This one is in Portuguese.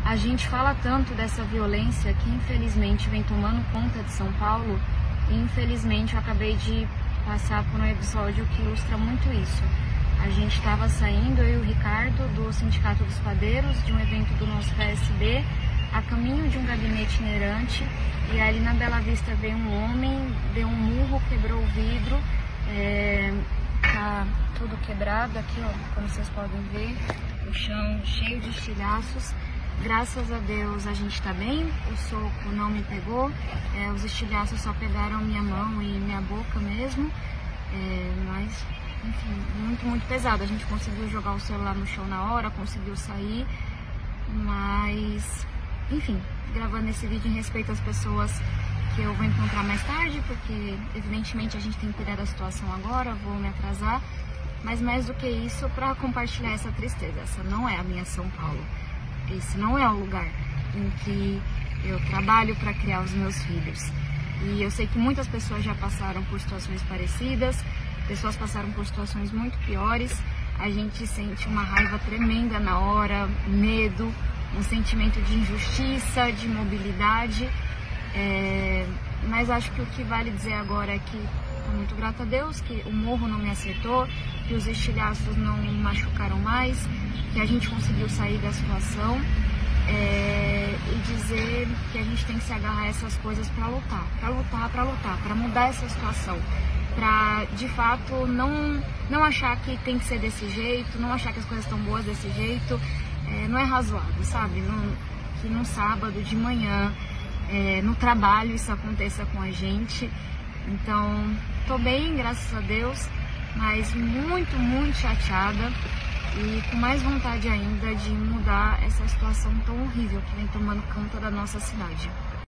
A gente fala tanto dessa violência que infelizmente vem tomando conta de São Paulo e infelizmente eu acabei de passar por um episódio que ilustra muito isso. A gente estava saindo, eu e o Ricardo, do Sindicato dos Padeiros, de um evento do nosso PSB, a caminho de um gabinete itinerante, e ali na Bela Vista veio um homem, deu um murro, quebrou o vidro, tá tudo quebrado aqui, ó, como vocês podem ver, o chão cheio de estilhaços. Graças a Deus a gente tá bem, o soco não me pegou, os estilhaços só pegaram minha mão e minha boca mesmo, mas enfim, muito pesado. A gente conseguiu jogar o celular no chão na hora, conseguiu sair, mas enfim, gravando esse vídeo em respeito às pessoas que eu vou encontrar mais tarde, porque evidentemente a gente tem que cuidar da situação agora, vou me atrasar, mas mais do que isso, para compartilhar essa tristeza. Essa não é a minha São Paulo. Esse não é o lugar em que eu trabalho para criar os meus filhos. E eu sei que muitas pessoas já passaram por situações parecidas, pessoas passaram por situações muito piores. A gente sente uma raiva tremenda na hora, medo, um sentimento de injustiça, de imobilidade. Mas acho que o que vale dizer agora é que estou muito grata a Deus, que o morro não me acertou, que os estilhaços não me machucaram mais, que a gente conseguiu sair da situação, e dizer que a gente tem que se agarrar a essas coisas para lutar, para mudar essa situação, para de fato não achar que tem que ser desse jeito, não achar que as coisas estão boas desse jeito. Não é razoável, sabe? Que num sábado de manhã, no trabalho, isso aconteça com a gente. Então, tô bem, graças a Deus, mas muito chateada e com mais vontade ainda de mudar essa situação tão horrível que vem tomando conta da nossa cidade.